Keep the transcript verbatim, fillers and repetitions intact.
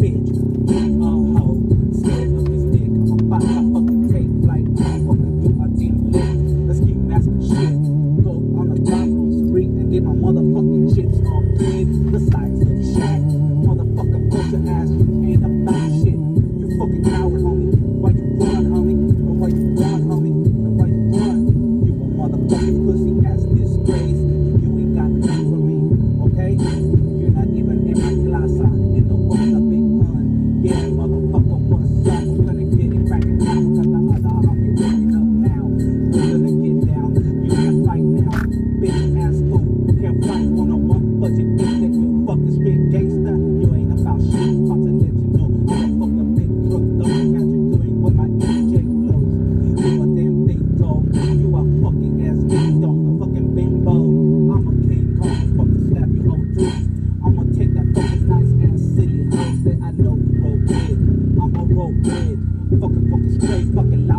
bitch. Uh ho, scared of this dick. I'm about to fucking take flight. I'm fucking do my team lit. Let's keep masking shit. Go on the bathroom street and get my motherfucking chips off big. The size of Shaq. Motherfucker, push your ass. You ain't about shit. You fucking coward, homie. Why you run, homie? Or why you run, homie? Or why you run? You a motherfucking pussy ass disgrace. You ain't got nothing for me, okay? You're not even in my class. In the world of big fun. Yeah, motherfucker, what's up? We're gonna get it cracking now. Cause the other homie waking up now. We're gonna get down. You can't fight now. Bitch ass fool. Can't fight one on one. But you think that you fucking straight gangster. You ain't about shit. About to let you know. I'm a fucking big crook. Don't catch you doing what my M J blows. Do a damn thing, dog. You a fucking ass ding dong. A fucking bimbo. I'm a king Kong. Fucking slap you old dude. I'ma take that fucking nice ass silly house that I know you roll with. I'm a roll with. Fucking fucking straight fucking loud.